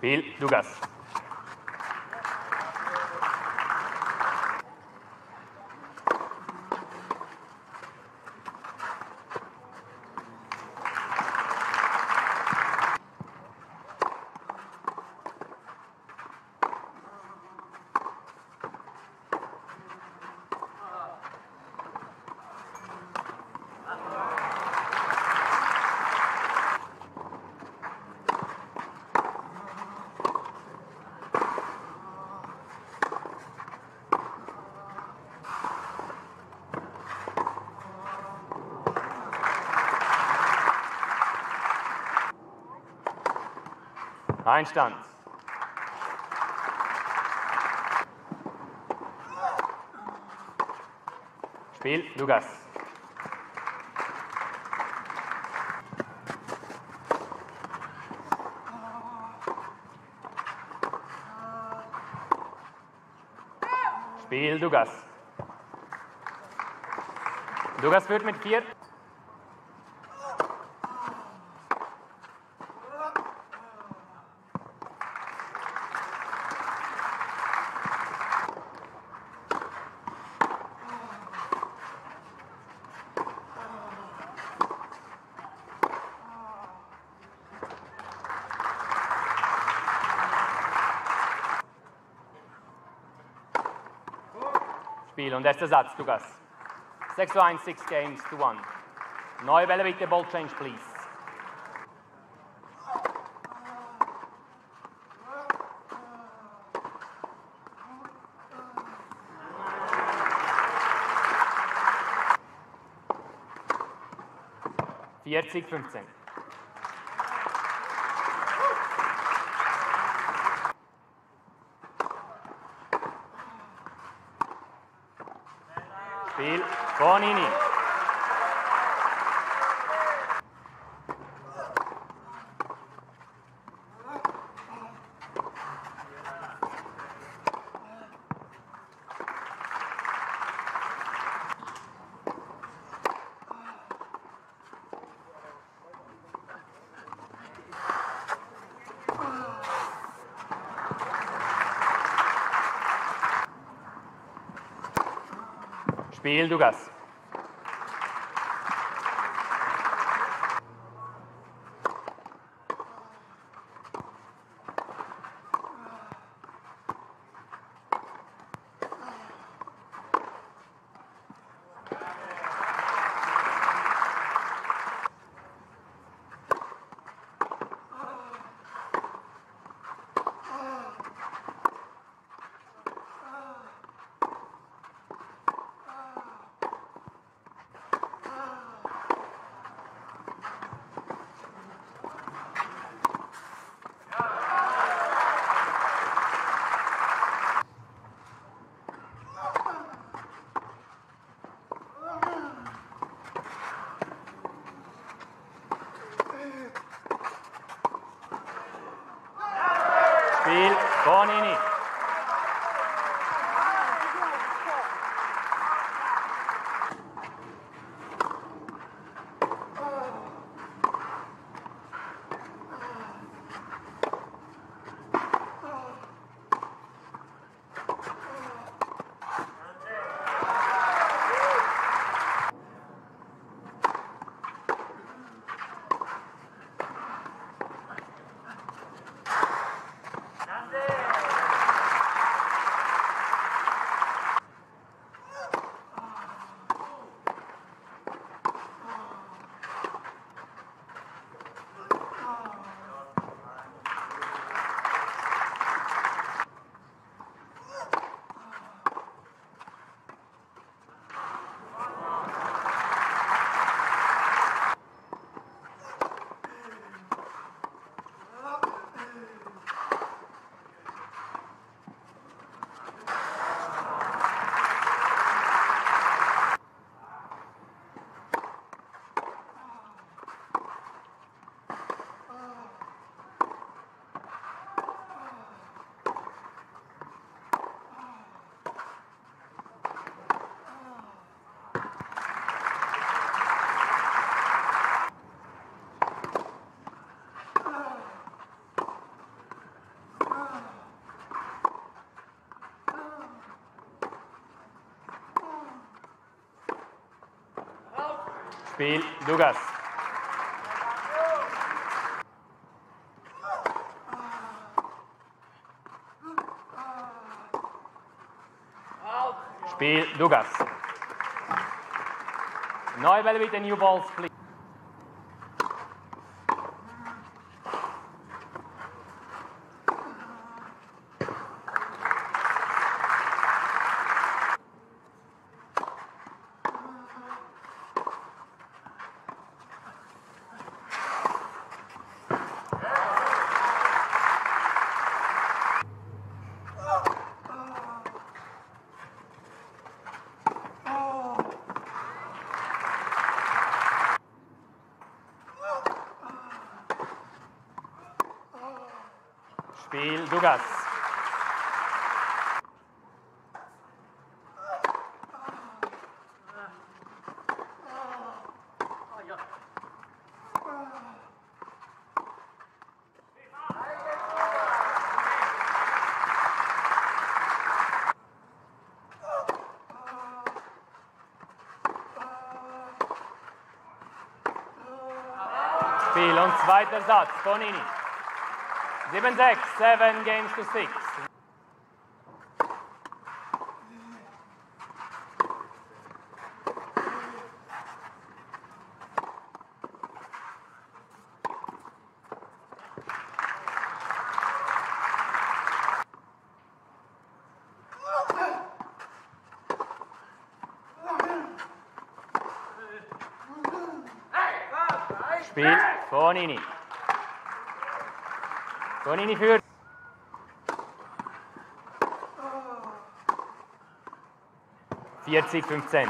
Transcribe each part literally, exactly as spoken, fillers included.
Spiel, Lukas. Einstand. Spiel, Lukas. Spiel, Lukas. Lukas führt mit vier. Spiel und erster Satz, Lukas. sechs zu eins, six games to one. Neue Bälle bitte, ball change, please. vierzig, fünfzehn. Spiel, Bonini. Spiel, Lukas. Spiel, Bonini. Spiel, Lukas. Spiel, Lukas. Neue Bälle bitte, New Balls, please. Spiel, Lukas. Spiel und zweiter Satz, Bonini. sieben sechs, seven games to six. Spiel, Bonini. Bonini führt. vierzig fünfzehn.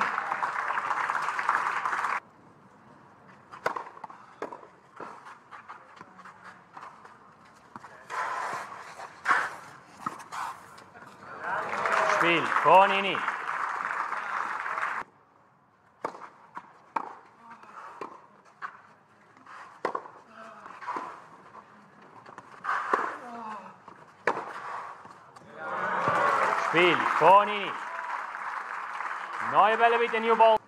Spiel, Bonini. Spiel, Bonini. Neue Bälle bitte, New Ball.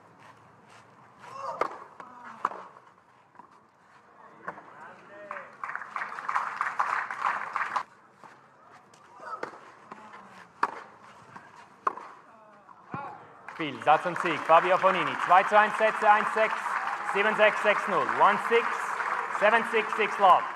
Spiel, Satz und Sieg, Fabio Bonini. zwei zu eins Sätze, eins sechs, sieben sechs, sechs null, eins sechs, sieben sechs, sechs Love.